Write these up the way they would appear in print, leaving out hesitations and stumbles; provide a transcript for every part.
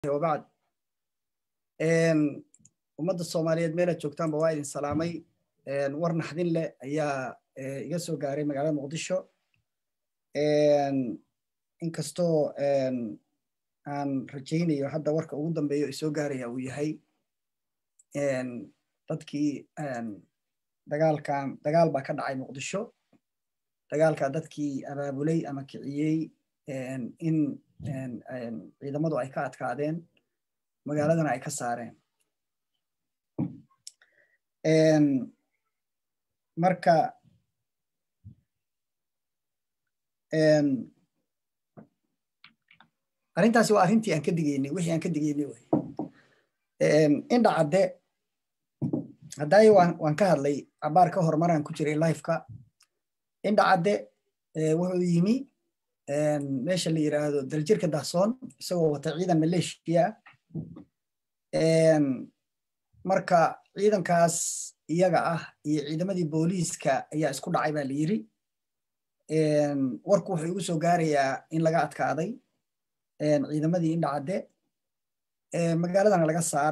وبعد ummadda Soomaaliyeed meel joogtaan waa idin salaamay war naxdin leh ayaa iga soo gaaray magaalada Muqdisho inkastoo aan rajaynayo hadda warka ugu dambeeyo ay soo gaaraya uu yahay dadkii dagaal baa ka dhacay Muqdisho dagaalka dadkii abaabulay ama kiciyay in ciidamadu ay ka adkaadeen magaaladana ay ka saareen marka arrintaasi waa arrintii aan ka digaynay wixii aan ka digaynay way indha cadde hadday waan ka hadlay abaar ka hormaraan ku jiray live-ka indha cadde wuxuu yimi meesha la yiraahdo daljirka Dahsoon isagoo wata ciidan maleeshiya marka ciidankaas iyaga ah iyo ciidamadii booliiska ayaa isku dhacay baa la yiri warku wuxuu igu soo gaarayaa in laga adkaaday ciidamadii indha cadde magaaladana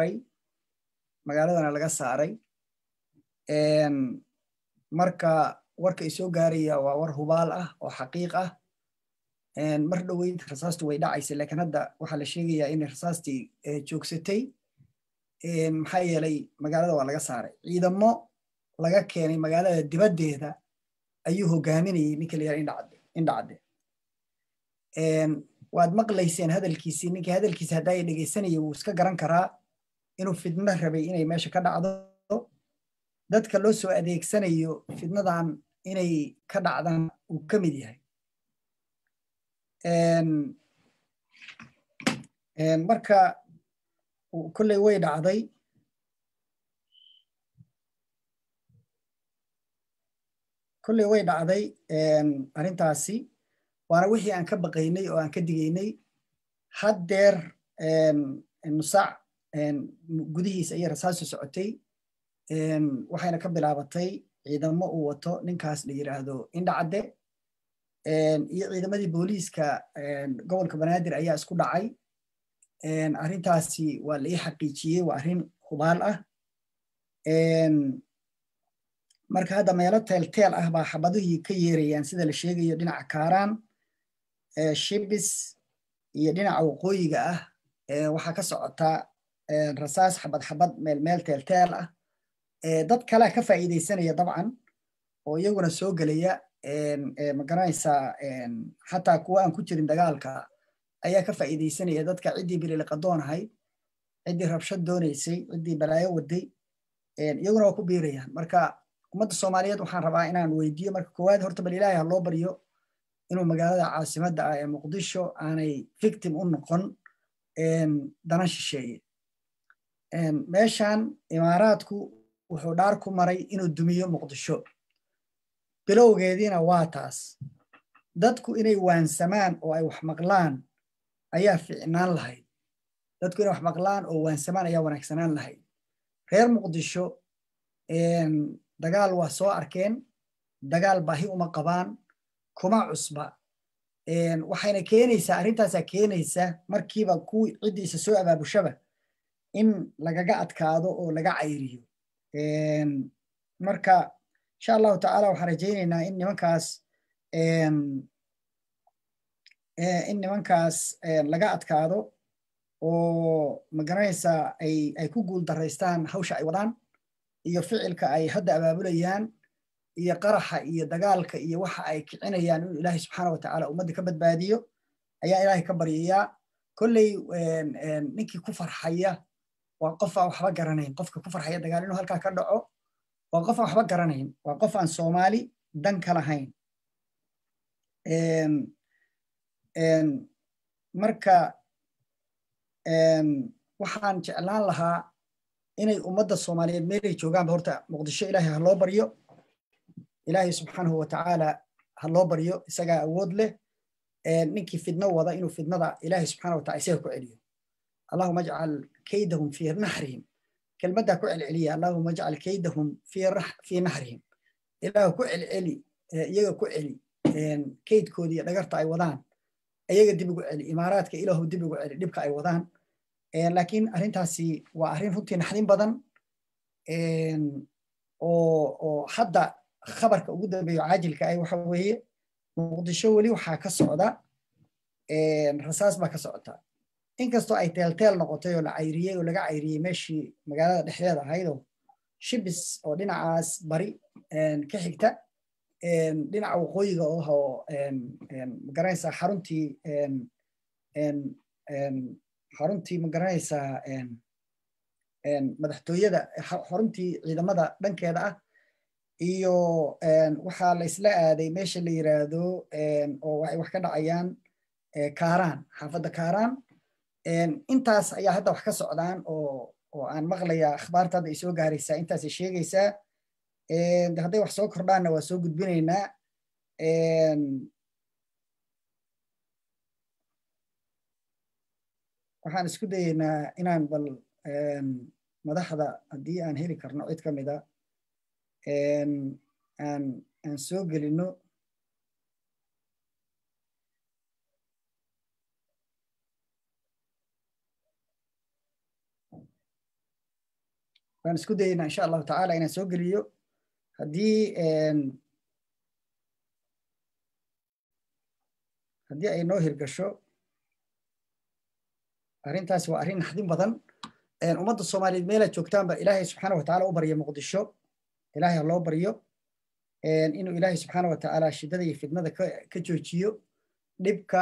laga saaray marka warka ay soo gaaraya waa war hubaal ah oo xaqiiq ah mar dhaweyd rasaastu way dhacaysay laakiin hadda waxaa la sheegayaa in rasaastii joogsatay maxaa yeelay magaalada waa laga saaray ciidamo laga keenay magaalada dibaddeeda ayuu hogaaminayay ninka la yiraahdo indha cadde waad maqlayseen hadalkiisii ninkii hadalkiisa haddaa ay dhegaysanayay wuu iska garan karaa inuu fidno rabay inay meesha ka dhacdo dadka loo soo adeegsanayo fidnadan inay ka dhacdaan uu ka mid yahay marka kulley way dhacday arrintaasi waana wixii aan ka baqaynay oo aan ka digaynay haddeer nusaac gudihiisa ayay rasaasu socotay waxayna ka bilaabatay ciidamo uu wato ninkaas la yiraahdo indha cadde iyo ciidamadii booliiska gobolka Banaadir ayaa isku dhacay arrintaasi waa la ii xaqiijiyey waa arrin hubaal ah marka hadda meelo teel ah baa xabaduhii ka yeerayaan sida la sheegayo dhinaca Kaaraan Shibis iyo dhinaca waqooyiga ah waxaa ka socota rasaas xabad meel teel ah dad kale ka faa'iideysanaya dabcan oo iyaguna soo galaya ma garanaysaa xataa kuwa aan ku jirin dagaalka ayaa ka faa'iideysanaya dadka ciddii bililiqadoon ahayd ciddii rabshad doonaysay ciddii balaayo waday iyaguna waa ku biirayaan marka ummadda Soomaaliyeed waxaan rabaa inaan weydiiyo marka koowaad horta bal Ilaahay ha loo baryo inuu magaalada caasimadda ah ee Muqdisho aanay victim u noqon dana shisheeye meeshan imaaraadku wuxuu dhaar ku maray inuu dumiyo Muqdisho bilowgeediina waa taas dadku inay waansamaan oo ay wax maqlaan ayaa fiicnaan lahayd dadku inay wax maqlaan oo waansamaan ayaa wanaagsanaan lahayd reer Muqdisho dagaal waa soo arkeen dagaal baahi uma qabaan kuma cusba waxayna keenaysaa arrintaasaa keenaysa markiiba kuwii ciddiisa soo abaabushaba in lagaga adkaado oo laga cayriyo marka insha allahu tacaala waxaan rajaynaynaa in nimankaas laga adkaado oo magaranaysaa ay ku guul daraystaan hawsha ay wadaan iyo ficilka ay hadda abaabulayaan iyo qaraxa iyo dagaalka iyo waxa ay kicinayaan inuu ilaahay subxaana wa tacaala ummadda ka badbaadiyo ayaa ilaahay ka baryayaa kolley ninkii ku farxaya waa qof aan waxba garanayn qofka ku farxaya dagaal inuu halkaa ka dhaco waa qof aan waxba garanayn waa qof aan Soomaali dan ka lahayn marka waxaan jeclaan lahaa inay ummadda Soomaaliyeed meelay joogaanba horta Muqdisho ilaahay ha loo baryo ilaahay subxaanahu wa tacaala ha loo baryo isagaa awood leh ninkii fidno wada inuu fidnada ilaahay subxaanahu wa tacaala isaga ku celiyo allahumma ajcal kaydahum fi nahrihim kelmadda ku celceliya allahumma ajcal kaydahum fi nahrihim ilaahu ku celceli iyaga ku celi kaydkoodii dhagarta ay wadaan ayaga dib ugu celi imaaraadka ilaahu dib ugu celi dhibka ay wadaan laakiin arrintaasi waa arrin runtii naxdin badan oo hadda khabarka ugu dambeeyo caajilka ay waxa weeye muqdisho weli waxaa ka socda rasaas baa ka socota inkastoo ay teelteel noqotay oo la cayriyey oo laga cayriyey meeshii magaalada dhexdeeda ahaydoo shibis oo dhinacaas bari ka xigta dhinaca waqooyiga oo magaranaysaa xaruntii magaranaysaa madaxtooyada xaruntii ciidamada dhankeeda ah iyo waxaa la isla aaday meesha la yiraahdo oo ay wax ka dhacayaan kaaraan xaafadda kaaraan intaas ayaa hadda wax ka socdaan oo aan maqlaya akhbaarta hadda ay soo gaaraysaa intaasay sheegaysaa hadday wax soo kordhaanna waa soo gudbinaynaa waxaan isku dayaynaa inaan bal madaxda haddii aan heli karno cid ka mida aan soo gelino waan isku dayaynaa insha allahu tacaala inaan soo geliyo haddii ay noo hirgasho arrintaasi waa arrin naxdin badan ummadda soomaaliyeed meelaad joogtaanba ilaahay subxaana wa tacaala u baryo muqdisho ilaahay ha loo baryo inuu ilaahay subxaana wa tacaala shiddada iyo fitnada ka joojiyo dhibka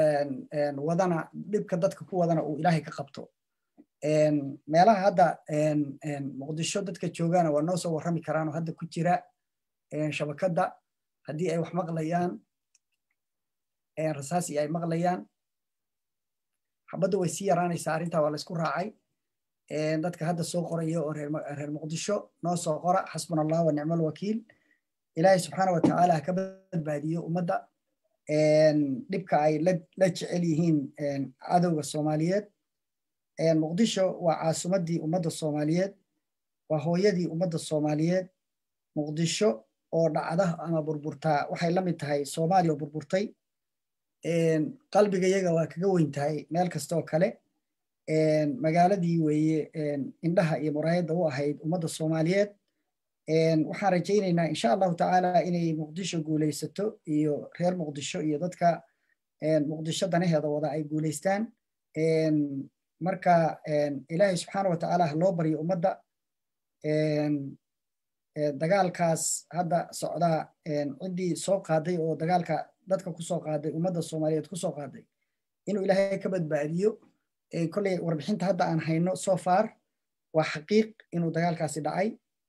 dadka ku wadana uu ilaahay ka qabto meelaha hadda muqdisho dadka joogaana waa noo soo warrami karaan oo hadda ku jira shabakadda haddii ay wax maqlayaan rasaasi ay maqlayaan xabadda way sii yaraanaysaa arrintaa waa la isku raacay dadka hadda soo qoraya oo reer muqdisho noo soo qora xasbuna allah wa nicma alwakiil ilaahay subxaana wa tacaala ha ka badbaadiyo ummadda dhibka ay la jecel yihiin cadowga soomaaliyeed muqdisho waa caasimaddii ummadda soomaaliyeed waa hooyadii ummadda soomaaliyeed muqdisho oo dhacda ama burburtaa waxay la mid tahay soomaaliya oo burburtay qalbigayaga waa kaga weyn tahay meel kasta oo kale magaaladii weeye indhaha iyo muraayadda u ahayd ummadda soomaaliyeed waxaan rajaynaynaa insha allahu tacaala inay muqdisho guulaysato iyo reer muqdisho iyo dadka muqdisho danaheeda wada ay guulaystaan marka ilaahay subxaana wa tacaala ha loo baryo ummadda dagaalkaas hadda socdaa ciddii soo qaaday oo dagaalka dadka ku soo qaaday ummadda soomaaliyeed ku soo qaaday inuu ilaahay ka badbaadiyo kolley warbixinta hadda aan hayno so far waa xaqiiq inuu dagaalkaasi dhacay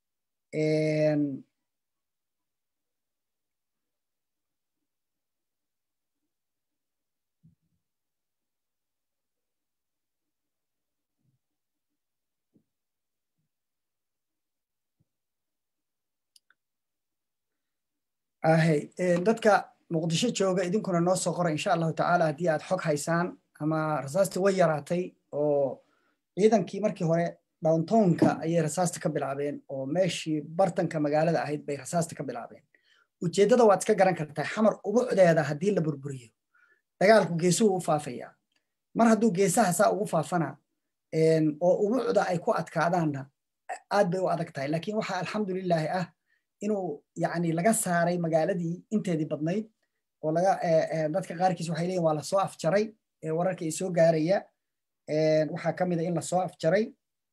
dadka muqdisho jooga idinkuna noo soo qora insha allahu tacaala haddii aad xog haysaan ama rasaastii way yaraatay oo ciidankii markii hore downtownka ayay rasaasta ka bilaabeen oo meeshii bartanka magaalada ahayd bay rasaasta ka bilaabeen ujeeddada waad iska garan kartaa xamar ubucdeeda haddii la burburiyo dagaalku geesuhu u faafaya mar hadduu geesaha saa ugu faafana oo ubucda ay ku adkaadaanna aad bay u adag tahay laakiin waxaa alxamdulilaahi ah inuu yani laga saaray magaaladii inteedii badnayd oo dadka qaarkiis waxay leeyihin waa lasoo afjaray wararka ay soo gaaraya waxaa ka mid a in lasoo afjaray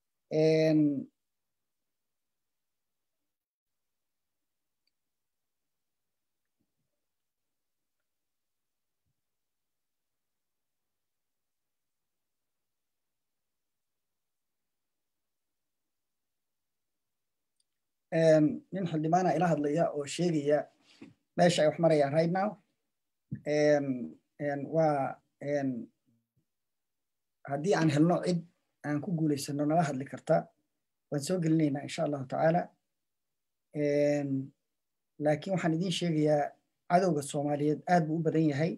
nin xildhibaana ila hadlaya oo sheegaya meesha ay wax marayaan right now waa haddii aan helno cid aan ku guulaysano nala hadli karta waan soo gelinaynaa insha allahu tacaala laakiin waxaan idiin sheegayaa cadowga soomaaliyeed aad buu u badan yahay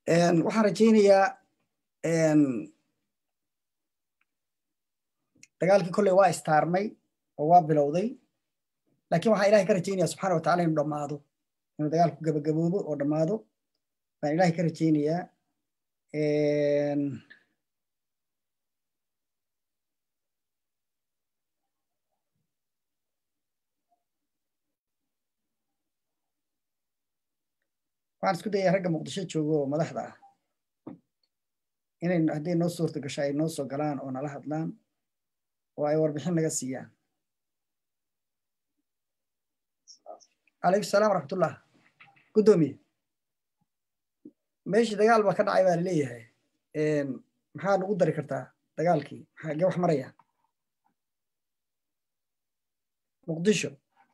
waxaan rajaynayaa dagaalkii kolley waa istaarmay oo waa bilowday laakiin waxaan ilahay ka rajaynaya subxaana wataala inuu dhammaado inuu dagaalku gabagaboobo oo dhammaado baan ilahay ka rajaynayaa waxaan isku dayaa ragga muqdisho joogo oo madaxda ah inay hadday noo suurta gasho ay noo soo galaan oo nala hadlaan oo ay warbixin naga siiyaan calaykum salaam waraxmatullah guddoomiye meeshii dagaal baa ka dhacay baa laleeyahay maxaa nagu dari kartaa dagaalkii xagee wax maraya muqdisho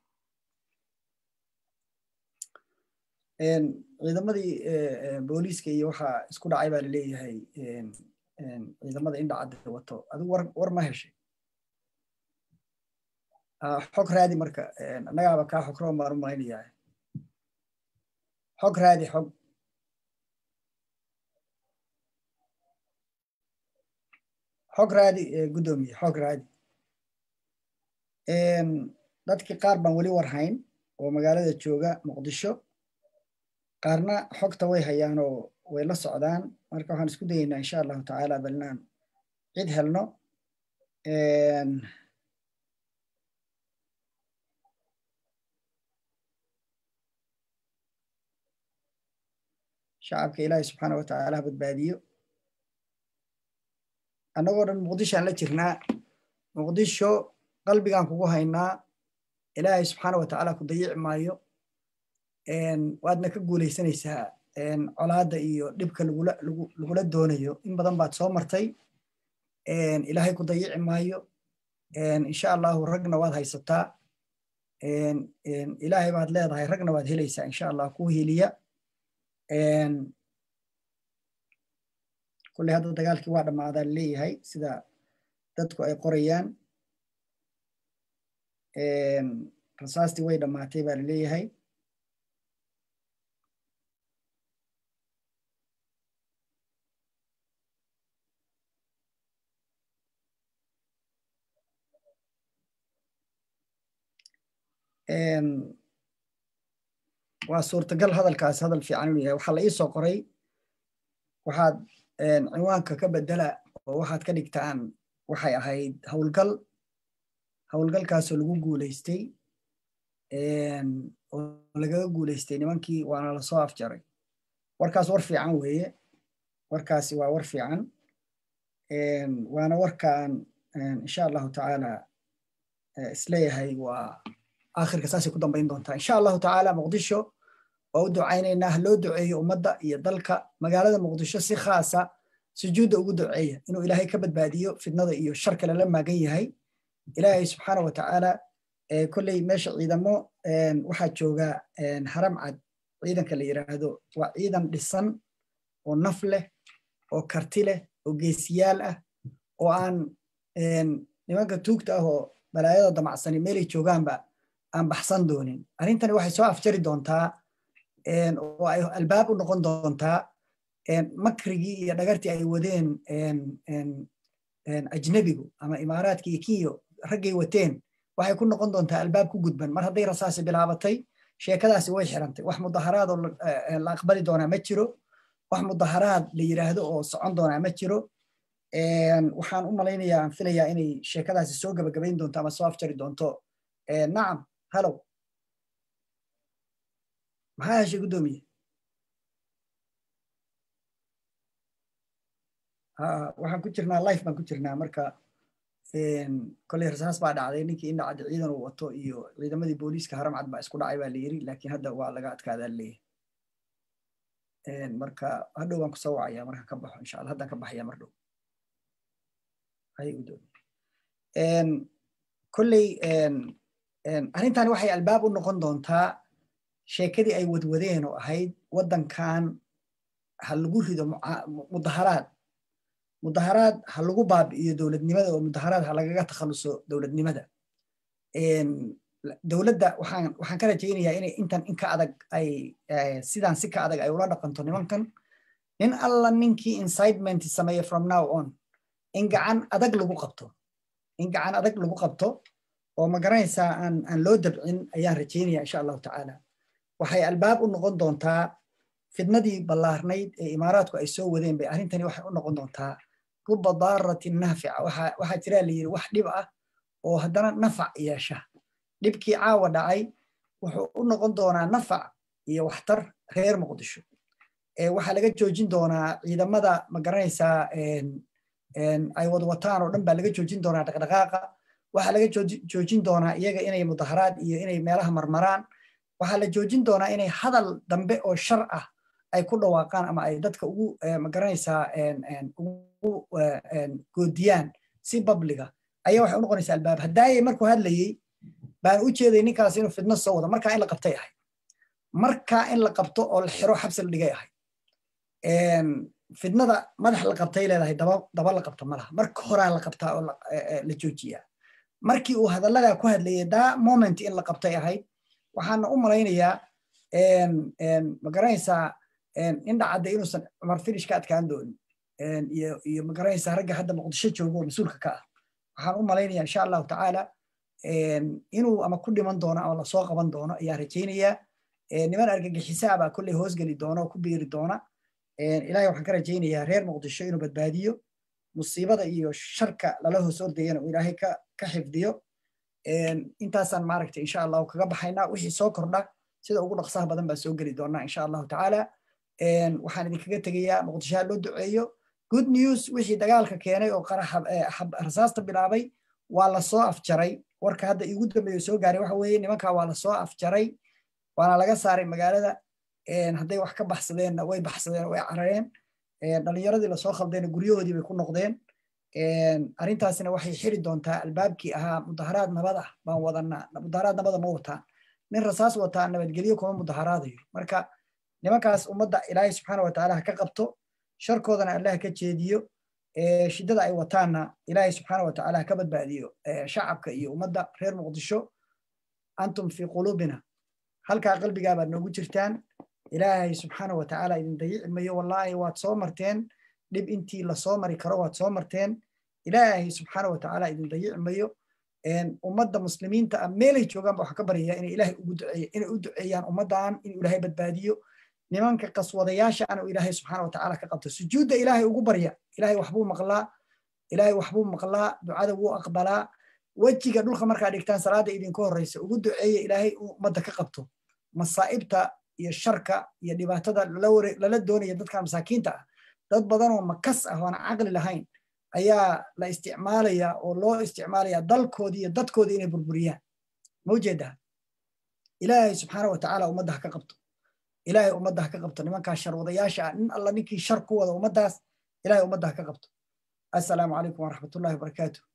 ciidamadii booliiska iyo waxaa isku dhacay baa laleeyahay ciidamada indhacadda wato adigu war ma heshay xog raadi marka annagaaba kaa xog roo maan u malaynayaa xog raadi xog raadi guddoomiye xog raadi dadkii qaar baan weli warhayn oo magaalada jooga muqdisho qaarna xogta way hayaan oo way la socdaan marka waxaan isku dayaynaa insha allahu tacaala bal inaan cid helno shacabka ilaahay subxaana watacaala ha badbaadiyo annagoo dhan muqdishoaan la jirnaa muqdisho qalbigaan kugu haynaa ilaahay subxaana watacaala ku dayici maayo waadna ka guulaysanaysaa colaadda iyo dhibka lagula doonayo in badan baad soo martay ilaahay ku dayici maayo insha allahu ragna waad haysataa ilaahay baad leedahay ragna waad helaysaa insha allah ku heliya kulley hadda dagaalkii waa dhammaadaa laleeyahay sida dadku ay qorayaan rasaastii way dhammaatay baa laleeyahay waa suurtagal hadalkaas hadal fiican inuu yahay waxaa la ii soo qoray waxaad cinwaanka ka bedela oo waxaad ka dhigtaan waxay ahayd howlgalkaasoo lagu guulaystay oo lagaga guulaystay nimankii waana lasoo afjaray warkaas war fiican weeye warkaasi waa war fiican waana warkaan insha allahu tacaala isleeyahay waa آخر كساسي كده بين دونتا إن شاء الله تعالى مقدشو وأودو عينينا لو دعية ومدة يدلك مقالة مقدشو سي خاصة سجود وجود دعية إنه إلهي كبد باديو في النظر إيو الشركة لما جاي هاي إلهي سبحانه وتعالى كل ماشي عيدا مو واحد شوجا حرم عد عيدا كاللي يرادو وعيدا للصن والنفلة وكرتلة وجيسيالة وعن نماذج توكته بلايا ضمع السنة ميلي شوجان بقى aan baxsan doonin arrintani waxay soo afjari doontaa oo ay albaab u noqon doontaa makrigii iyo dhagartii ay wadeen ajnabigu ama imaaraadka iyo kiyo raggay wateen waxay ku noqon doontaa albaab ku gudban mar hadday rasaasi bilaabatay sheekadaasi way xirantay wax mudaharaad oo la aqbali doonaa ma jiro wax mudaharaad la yiraahdo oo socon doonaa ma jiro waxaan u malaynayaa aan filayaa inay sheekadaasi soo gabagabayn doonto ama soo afjari doonto nacam هلو maxaa heshay guddoomiye waxaan ku jirnaa life baan ku jirnaa marka kolley rasaas baa dhacday ninkii indhacadda ciidan uu wato iyo ciidamadii booliiska haram cad baa isku dhacay baa la yiri laakiin hadda waa laga adkaadaa leeyahay marka hadhow baan ku soo wacayaa markaan ka baxo insha allah haddaan ka baxaya mar dhow hay guddoomiye kolley arrintani waxay albaab u noqon doontaa sheekadii ay wadwadeen oo ahayd waddankan ha lagu rido mudaharaad ha lagu baabi'iyo dowladnimada oo mudaharaad ha lagaga takhaluso dowladnimada dowladda waxaan ka rajaynayaa inay intan in ka adag ay sidaan si ka adag ay ula dhaqanto nin alla ninkii incitement sameeya from now on in gacan adag lagu qabto oo ma garanaysaa aan loo dabcin ayaan rajaynaya insha allahu tacaala waxay albaab u noqon doontaa fidnadii ballaarnayd ee imaaraadku ay soo wadeen bay arrintani waxay u noqon doontaa ruba daaratin naafica waxaa jiraa la yidhi wax dhib ah oo haddana nafac yeesha dhibkii caawa dhacay wuxuu u noqon doonaa nafac iyo waxtar reer muqdisho waxaa laga joojin doonaa ciidamada ma garanaysaa ay wadwataan oo dhan baa laga joojin doonaa dhaqdhaqaaqa waxaa laga joojin doonaa iyaga inay mudaharaad iyo inay meelaha marmaraan waxaa la joojin doonaa inay hadal dambe oo shar ah ay ku dhawaaqaan ama ay dadka ugu ma garanaysaa ugu goodiyaan si babliga ayaa waxay u noqonaysaa albaab haddaayay markuu hadlayey baan u jeeday ninkaas inuu fidno soo wado markaa in la qabtay ahay markaa in la qabto oo la xiro xabsi la dhigay ahay fidnada madax la qabtay leedahay daba la qabto malaha marka horaa la qabtaa oo la joojiyaa markii uu hadalladaa ku hadlayay daa moment in la qabtay ahayd waxaana u malaynayaa ma garanaysaa in dhacadda inuusan cumar finish ka adkaan doonin iyo ma garanaysaa ragga hadda muqdisho joogo oo mas-uulka ka ah waxaan u malaynayaa insha allahu tacaala inuu ama ku dhiman doono ama lasoo qaban doono ayaa rajaynayaa niman argagixisaa baa kolley hoosgeli doona oo ku biiri doona ilaahay waxaan ka rajaynayaa reer muqdisho inuu badbaadiyo musiibada iyo sharka lala hoos ordayana uu ilaahay ka xifdiyo intaasaan maaragtay insha allahu kaga baxaynaa wixii soo kordha sida ugu dhaqsaha badan baa soo geli doonaa insha allahu tacaala waxaan idinkaga tegayaa muqdishoha loo duceeyo good news wixii dagaalka keenay oo rasaasta bilaabay waa la soo afjaray warka hadda igu dambeeyo soo gaaray waxa weeye nimankaa waa la soo afjaray waana laga saaray magaalada hadday wax ka baxsadeenna way baxsadeen way carareen dhalinyaradii lasoo khaldayna guryahoodii bay ku noqdeen arrintaasina waxay xiri doontaa albaabkii ahaa mudaharaad nabad ah baan wadanaa mudaharaad nabada ma wataan nin rasaas wataa nabadgelyo kuma mudaharaadayo marka nimankaas ummadda ilaahay subxaana watacaala ha ka qabto sharkoodana allah ka jeediyo shiddada ay wataanna ilaahay subxaana watacaala ha ka badbaadiyo shacabka iyo ummadda reer muqdisho antum fii quluubina halkaa qalbigaa baad noogu jirtaan ilaahay subxaana watacaala idin dayici mayo wallaahi waad soo marteen dhib intii lasoo mari karo waad soo marteen ilaahay subxaana watacaala idin dayici mayo ummadda muslimiinta ah meelay joogaan ba waxaa ka baryayaa inay ilaahay inay u duceeyaan ummaddan inuu ilaahay badbaadiyo nimanka qaswadayaasha ana ilaahay subxaana watacaala ka qabto sujuudda ilaahay ugu barya ilaahay waxbuu maqlaa ducada wuu aqbalaa wejiga dhulka markaa dhigtaan salaada idinka horreysa ugu duceeya ilaahay ummadda ka qabto masaa'ibta iyo sharka iyo dhibaatada lala doonaya dadka masaakiinta ah dad badan oo makas ah oo aan caqli lahayn ayaa la isticmaalaya oo loo isticmaalaya dalkoodii iyo dadkoodii inay burburiyaan ma ujeedaa ilaahay subxaana watacaala ummadda ha ka qabto ilaahay ummadda ha ka qabto nimankaa sharwadayaasha ah nin alla ninkii shar ku wada ummaddaas ilaahay ummadda ha ka qabto assalaamu calaykum waraxmatullahi wabarakaatuh